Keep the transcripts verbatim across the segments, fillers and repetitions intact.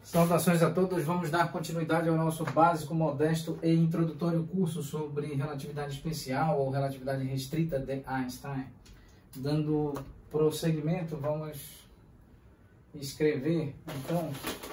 Saudações a todos, vamos dar continuidade ao nosso básico, modesto e introdutório curso sobre relatividade especial ou relatividade restrita de Einstein. Dando prosseguimento, vamos escrever, então,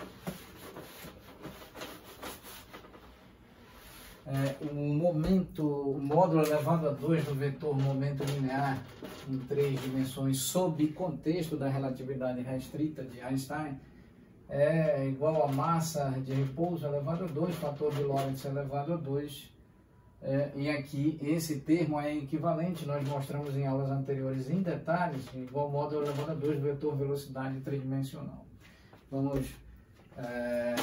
é, o momento, o módulo elevado a dois do vetor momento linear em três dimensões sob contexto da relatividade restrita de Einstein é igual a massa de repouso elevado a dois, fator de Lorentz elevado a dois. É, e aqui esse termo é equivalente, nós mostramos em aulas anteriores em detalhes, igual ao módulo elevado a dois do vetor velocidade tridimensional. Vamos é,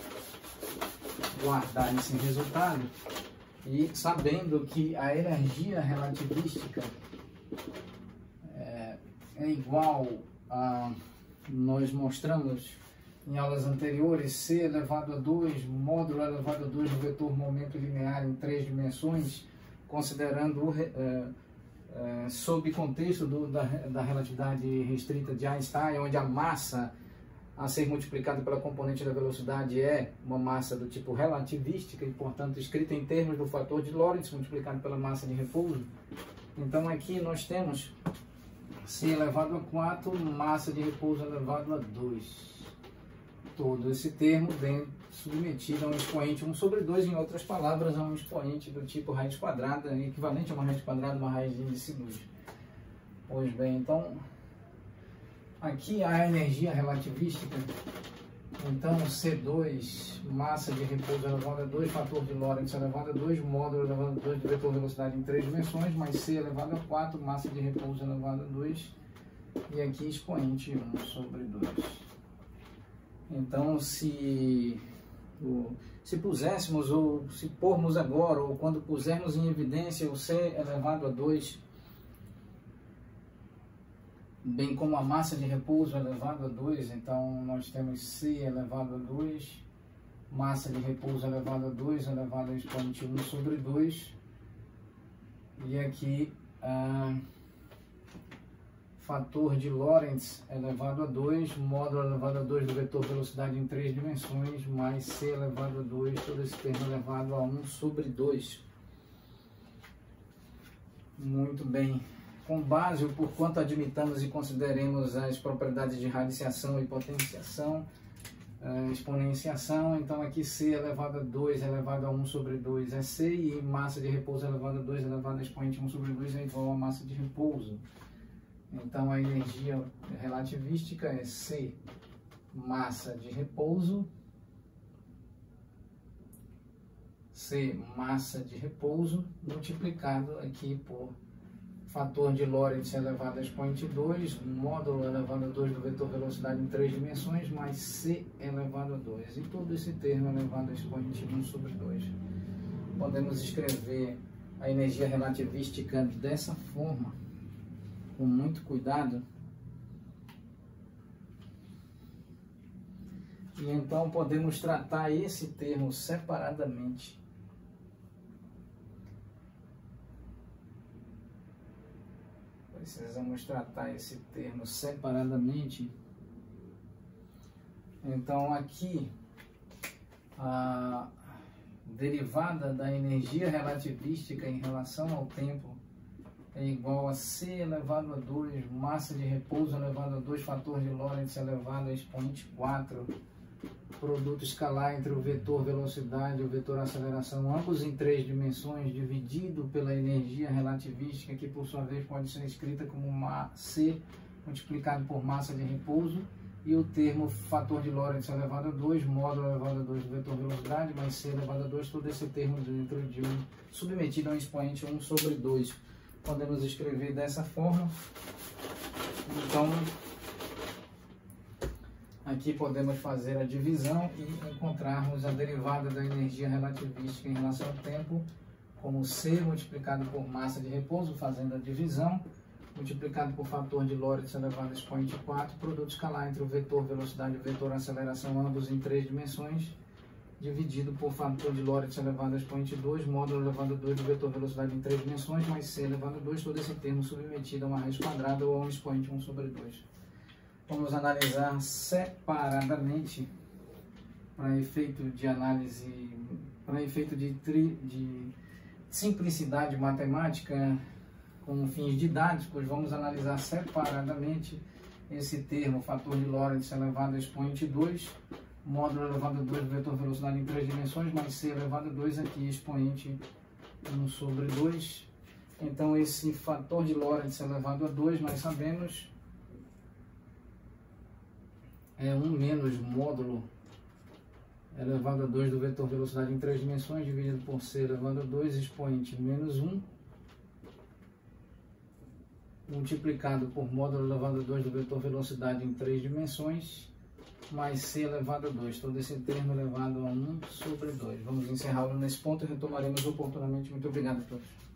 guardar esse resultado e sabendo que a energia relativística é, é igual a, nós mostramos em aulas anteriores, C elevado a dois, módulo elevado a dois do vetor momento linear em três dimensões, considerando o, é, é, sob contexto do, da, da relatividade restrita de Einstein, onde a massa a ser multiplicada pela componente da velocidade é uma massa do tipo relativística e, portanto, escrita em termos do fator de Lorentz multiplicado pela massa de repouso. Então, aqui nós temos C elevado a quatro, massa de repouso elevado a dois. Todo esse termo dentro, submetido a um expoente um sobre dois, em outras palavras, a um expoente do tipo raiz quadrada, equivalente a uma raiz quadrada, uma raiz de sinus. Pois bem, então, aqui há a energia relativística, então C dois, massa de repouso elevado a dois, fator de Lorentz elevado a dois, módulo elevado a dois do vetor velocidade em três dimensões, mais C elevado a quatro, massa de repouso elevado a dois, e aqui expoente um sobre dois. Então, se, se puséssemos, ou se pormos agora, ou quando pusermos em evidência o C elevado a dois, bem como a massa de repouso elevado a dois, então nós temos C elevado a dois, massa de repouso elevado a dois, elevado a expoente um sobre dois, e aqui ah, fator de Lorentz elevado a dois, módulo elevado a dois do vetor velocidade em três dimensões, mais C elevado a dois, todo esse termo elevado a um sobre dois. Muito bem. Com base ou por quanto admitamos e consideremos as propriedades de radiciação e potenciação, uh, exponenciação, então aqui C elevado a dois elevado a um sobre dois é C, e massa de repouso elevado a dois elevado a expoente um sobre dois é igual a massa de repouso. Então, a energia relativística é C, massa de repouso, C, massa de repouso, multiplicado aqui por fator de Lorentz elevado a expoente dois, módulo elevado a dois do vetor velocidade em três dimensões, mais C elevado a dois. E todo esse termo elevado a expoente um sobre dois. Podemos escrever a energia relativística dessa forma, com muito cuidado, e então podemos tratar esse termo separadamente. Precisamos tratar esse termo separadamente. Então aqui a derivada da energia relativística em relação ao tempo é igual a C elevado a dois, massa de repouso elevado a dois, fator de Lorentz elevado a expoente quatro, produto escalar entre o vetor velocidade e o vetor aceleração, ambos em três dimensões, dividido pela energia relativística, que por sua vez pode ser escrita como uma C multiplicado por massa de repouso, e o termo fator de Lorentz elevado a dois, módulo elevado a dois do vetor velocidade, mais C elevado a dois, todo esse termo dentro de um, submetido a um expoente um sobre dois. Podemos escrever dessa forma. Então, aqui podemos fazer a divisão e encontrarmos a derivada da energia relativística em relação ao tempo como C multiplicado por massa de repouso, fazendo a divisão, multiplicado por fator de Lorentz elevado a expoente quatro, produto escalar entre o vetor velocidade e o vetor aceleração, ambos em três dimensões, dividido por fator de Lorentz elevado a expoente dois, módulo elevado a dois do vetor velocidade em três dimensões, mais C elevado a dois, todo esse termo submetido a uma raiz quadrada ou a um expoente um sobre dois. Vamos analisar separadamente para efeito de análise, para efeito de, tri, de simplicidade matemática, com fins didáticos, vamos analisar separadamente esse termo, fator de Lorentz elevado a expoente dois, módulo elevado a dois do vetor velocidade em três dimensões, mais c elevado a dois aqui, expoente um sobre dois. Então, esse fator de Lorentz elevado a dois, nós sabemos, é um menos módulo elevado a dois do vetor velocidade em três dimensões, dividido por c elevado a dois, expoente menos um, multiplicado por módulo elevado a dois do vetor velocidade em três dimensões, mais c elevado a dois, todo esse termo elevado a um sobre dois. Vamos encerrá-lo nesse ponto e retomaremos oportunamente. Muito obrigado a todos.